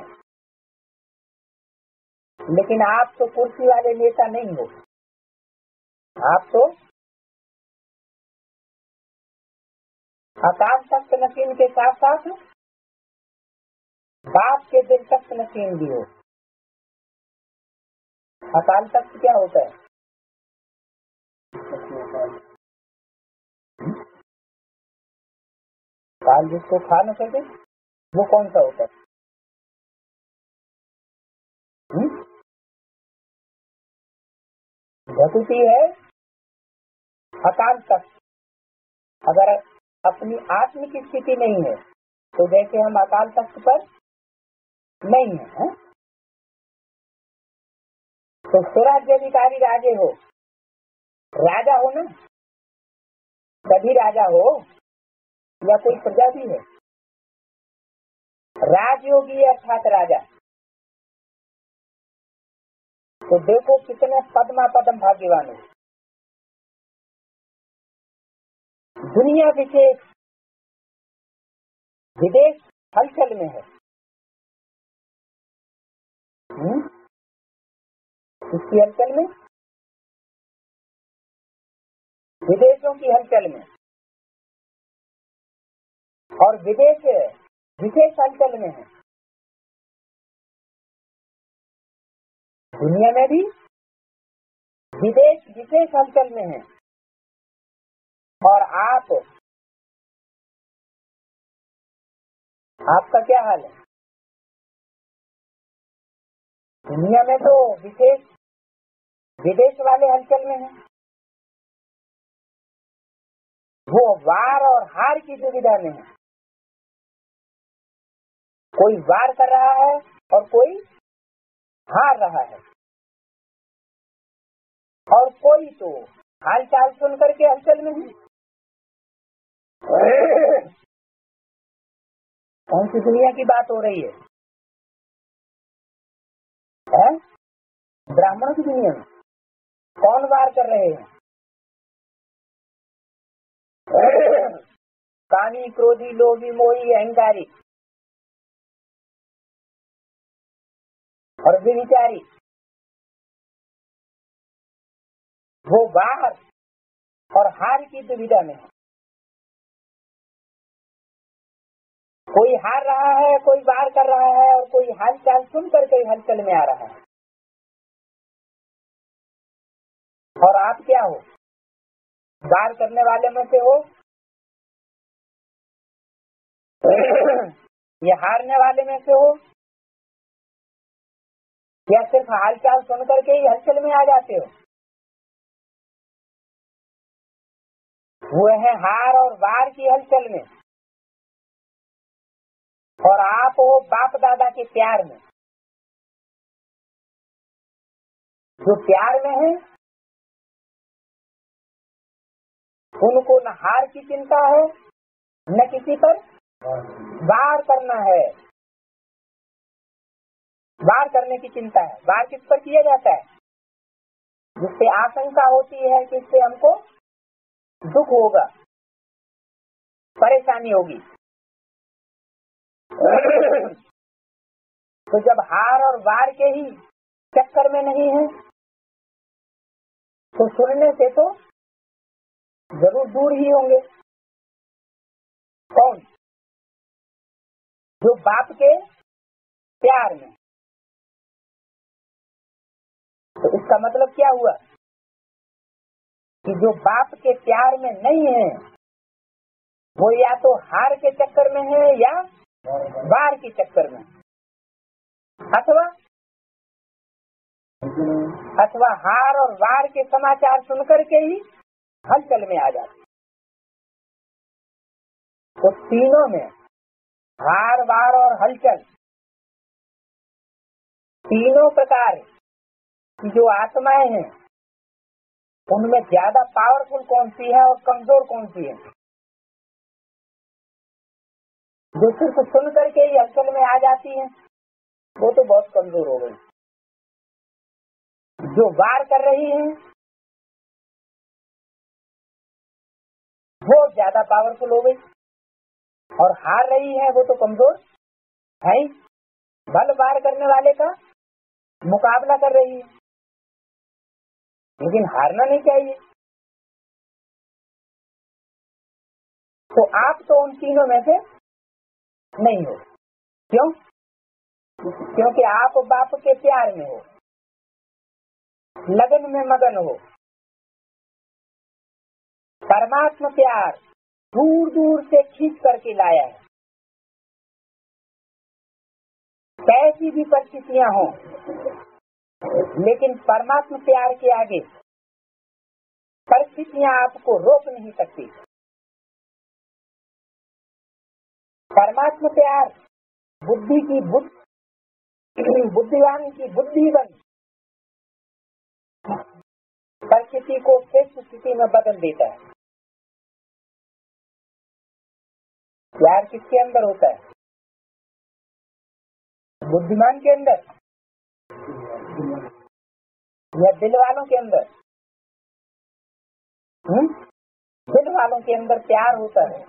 लेकिन आप तो कुर्सी वाले नेता नहीं हो, आप तो अकाल तख्त नसीम के साथ साथ बाप के दिल तख्त नसीम भी हो। अकाल तख्त क्या होता है? काल जिसको खा न सके वो कौन सा होता है? धतुति है अकाल तख्त। अगर अपनी आत्म की स्थिति नहीं है तो जैसे हम अकाल तख्त पर नहीं है, है? तो स्वराज्याधिकारी राजे हो, राजा हो ना, सभी राजा हो या कोई प्रजा भी है, राजयोगी अर्थात राजा। तो देखो कितने पद्मा पद्म भाग्यवान हो। दुनिया विशेष विदेश हलचल में है। हुँ? इसकी हलचल में, विदेशों की हलचल में, और विदेश विशेष हलचल में है। दुनिया में भी विदेश विशेष हलचल में है। और आप, आपका क्या हाल है? दुनिया में तो विशेष विदेश वाले हलचल में है। वो वार और हार की दुविधा में है। कोई वार कर रहा है और कोई हार रहा है, और कोई तो हाल चाल सुन करके हलचल में है। कौन सी दुनिया की बात हो रही है, है? ब्राह्मणों की दुनिया में कौन वार कर रहे हैं? कामी, क्रोधी, लोभी, मोही, अहंकारी और व्यभिचारी, वो वार और हार की दुविधा में है। कोई हार रहा है, कोई वार कर रहा है, और कोई हाल चाल सुन करके हलचल में आ रहा है। और आप क्या हो? वार करने वाले में से हो या हारने वाले में से हो, या सिर्फ हाल चाल सुन करके ही हलचल में आ जाते हो? वो है हार और वार की हलचल में, और आप हो बाप दादा के प्यार में। जो प्यार में है उनको न हार की चिंता है न किसी पर वार करना है। वार करने की चिंता है। वार किस पर किया जाता है? जिससे आशंका होती है कि इससे हमको दुख होगा, परेशानी होगी। तो जब हार और वार के ही चक्कर में नहीं है तो सुनने से तो जरूर दूर ही होंगे। कौन? जो बाप के प्यार में। तो इसका मतलब क्या हुआ कि जो बाप के प्यार में नहीं है वो या तो हार के चक्कर में है या वार के चक्कर में, अथवा अथवा हार और वार के समाचार सुनकर के ही हलचल में आ जाते। तो तीनों में, हार, वार और हलचल, तीनों प्रकार की जो आत्माएं हैं उनमें ज्यादा पावरफुल कौन सी है और कमजोर कौन सी है? जो सिर्फ सुन करके ही असल में आ जाती है वो तो बहुत कमजोर हो गई। जो वार कर रही है वो ज्यादा पावरफुल हो गई, और हार रही है वो तो कमजोर है ही। बल वार करने वाले का मुकाबला कर रही है, लेकिन हारना नहीं चाहिए। तो आप तो उन तीनों में से नहीं हो। क्यों? क्योंकि आप बाप के प्यार में हो, लगन में मगन हो। परमात्मा प्यार दूर दूर से खींच करके लाया है। कैसी भी परिस्थितियां हो, लेकिन परमात्मा प्यार के आगे परिस्थितियां आपको रोक नहीं सकती। परमात्मा प्यार बुद्धि की बुद्धि बुद्धिवान की बुद्धि बन परिस्थिति को श्रेष्ठ स्थिति में बदल देता है। प्यार किसके अंदर होता है? बुद्धिमान के अंदर या दिल वालों के अंदर? हम्म दिल वालों के अंदर प्यार होता है।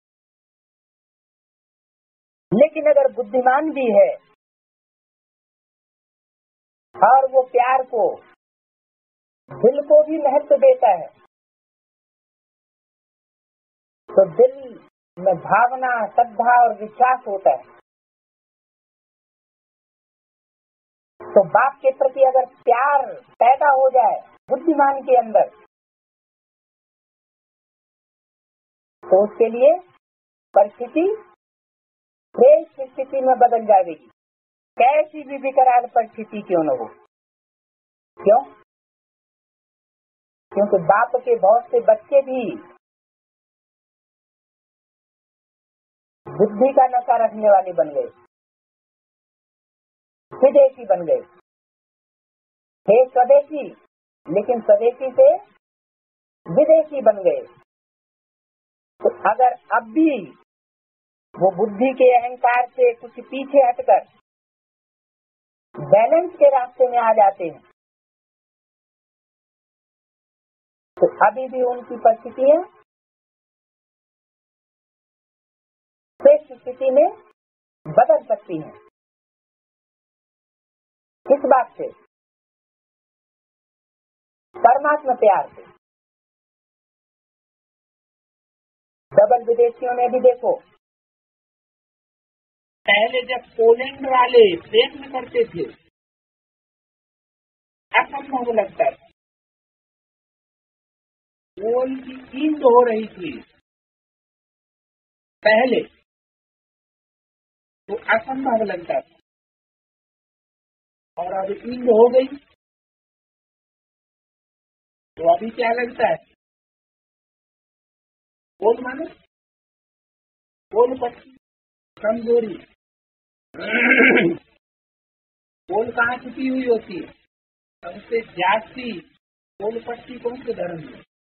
लेकिन अगर बुद्धिमान भी है और वो प्यार को दिल को भी महत्व देता है, तो दिल में भावना, श्रद्धा और विश्वास होता है। तो बाप के प्रति अगर प्यार पैदा हो जाए बुद्धिमान के अंदर, तो उसके लिए परिस्थिति श्रेष्ठ स्थिति में बदल जाएगी, कैसी भी विकराल परिस्थिति क्यों न हो। क्यों? क्योंकि बाप के बहुत से बच्चे भी बुद्धि का नशा रखने वाले बन गए, विदेशी बन गए। थे स्वदेशी, लेकिन स्वदेशी से विदेशी बन गए। तो अगर अब भी वो बुद्धि के अहंकार से कुछ पीछे हटकर बैलेंस के रास्ते में आ जाते हैं, तो अभी भी उनकी परिस्थितियां श्रेष्ठ स्थिति में बदल सकती हैं। किस बात से? परमात्मा प्यार से। डबल विदेशियों में भी देखो, पहले जब पोलैंड वाले प्रयत्न करते थे, असंभव लगता था। पोल की ईंद हो रही थी पहले, तो असंभव लगता था, और अब ईंद हो गई तो अभी क्या लगता है? पोल मानो पोल पट्टी कमजोरी। पोल कहाँ छुपी हुई होती है? सबसे जाती पोल पट्टी कौन से धर्म में?